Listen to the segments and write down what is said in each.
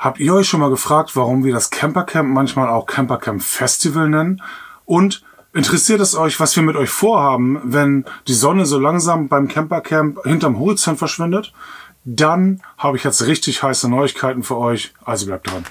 Habt ihr euch schon mal gefragt, warum wir das Campercamp manchmal auch Campercamp Festival nennen? Und interessiert es euch, was wir mit euch vorhaben, wenn die Sonne so langsam beim Campercamp hinterm Horizont verschwindet? Dann habe ich jetzt richtig heiße Neuigkeiten für euch, also bleibt dran.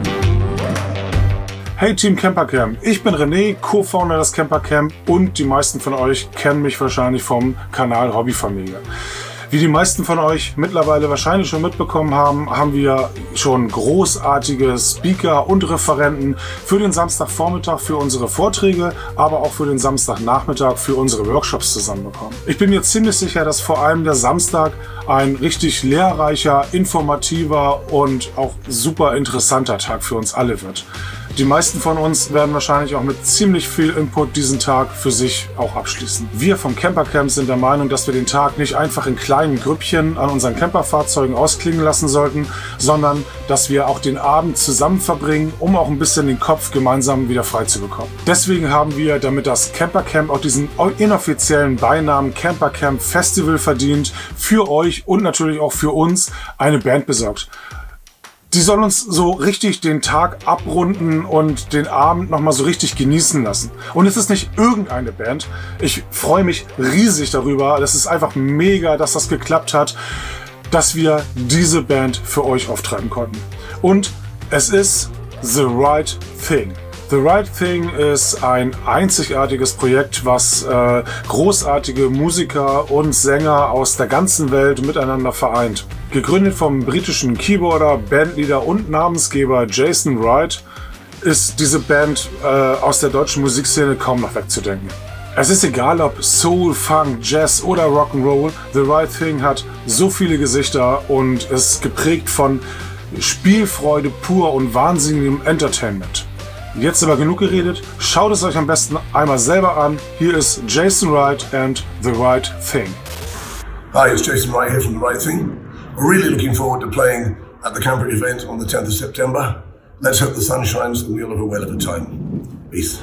Hey Team Campercamp, ich bin René, Co-Founder des Campercamp und die meisten von euch kennen mich wahrscheinlich vom Kanal Hobbyfamilie. Wie die meisten von euch mittlerweile wahrscheinlich schon mitbekommen haben, haben wir schon großartige Speaker und Referenten für den Samstagvormittag für unsere Vorträge, aber auch für den Samstagnachmittag für unsere Workshops zusammenbekommen. Ich bin mir ziemlich sicher, dass vor allem der Samstag ein richtig lehrreicher, informativer und auch super interessanter Tag für uns alle wird. Die meisten von uns werden wahrscheinlich auch mit ziemlich viel Input diesen Tag für sich auch abschließen. Wir vom Campercamp sind der Meinung, dass wir den Tag nicht einfach in kleinen Grüppchen an unseren Camperfahrzeugen ausklingen lassen sollten, sondern dass wir auch den Abend zusammen verbringen, um auch ein bisschen den Kopf gemeinsam wieder frei zu bekommen. Deswegen haben wir, damit das Campercamp auch diesen inoffiziellen Beinamen Campercamp Festival verdient, für euch und natürlich auch für uns eine Band besorgt. Die soll uns so richtig den Tag abrunden und den Abend nochmal so richtig genießen lassen. Und es ist nicht irgendeine Band. Ich freue mich riesig darüber. Das ist einfach mega, dass das geklappt hat, dass wir diese Band für euch auftreiben konnten. Und es ist The Right Thing. The Right Thing ist ein einzigartiges Projekt, was großartige Musiker und Sänger aus der ganzen Welt miteinander vereint. Gegründet vom britischen Keyboarder, Bandleader und Namensgeber Jason Wright ist diese Band aus der deutschen Musikszene kaum noch wegzudenken. Es ist egal, ob Soul, Funk, Jazz oder Rock'n'Roll, The Right Thing hat so viele Gesichter und ist geprägt von Spielfreude pur und wahnsinnigem Entertainment. Jetzt aber genug geredet, schaut es euch am besten einmal selber an. Hier ist Jason Wright and The Right Thing. Hi, it's Jason Wright here from The Right Thing. We're really looking forward to playing at the Camper event on the 10th of September. Let's hope the sun shines and we'll have a whale of a time. Peace.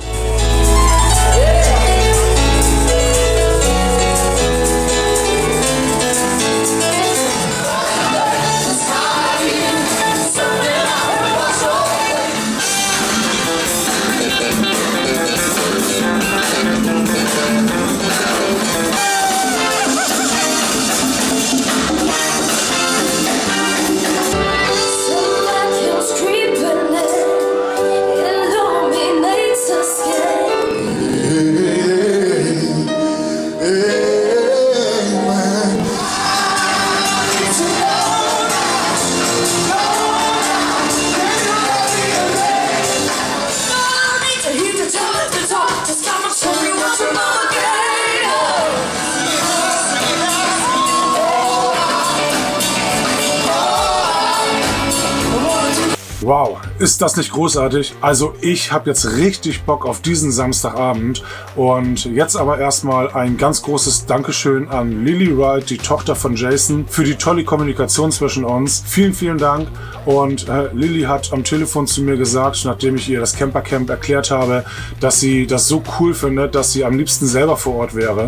Wow, ist das nicht großartig? Also ich habe jetzt richtig Bock auf diesen Samstagabend und jetzt aber erstmal ein ganz großes Dankeschön an Lily Wright, die Tochter von Jason, für die tolle Kommunikation zwischen uns. Vielen, vielen Dank und Lily hat am Telefon zu mir gesagt, nachdem ich ihr das Campercamp erklärt habe, dass sie das so cool findet, dass sie am liebsten selber vor Ort wäre.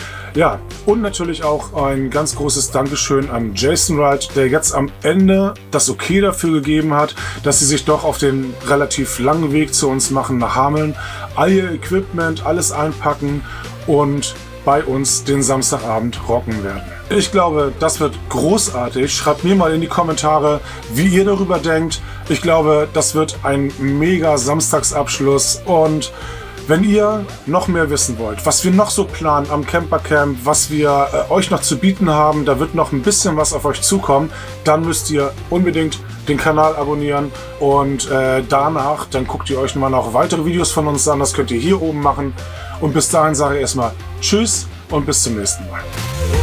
Ja, und natürlich auch ein ganz großes Dankeschön an Jason Wright, der jetzt am Ende das Okay dafür gegeben hat, dass sie sich doch auf den relativ langen Weg zu uns machen nach Hameln, all ihr Equipment, alles einpacken und bei uns den Samstagabend rocken werden. Ich glaube, das wird großartig. Schreibt mir mal in die Kommentare, wie ihr darüber denkt. Ich glaube, das wird ein mega Samstagsabschluss und wenn ihr noch mehr wissen wollt, was wir noch so planen am Campercamp, was wir euch noch zu bieten haben, da wird noch ein bisschen was auf euch zukommen, dann müsst ihr unbedingt den Kanal abonnieren und danach, dann guckt ihr euch mal noch weitere Videos von uns an, das könnt ihr hier oben machen und bis dahin sage ich erstmal Tschüss und bis zum nächsten Mal.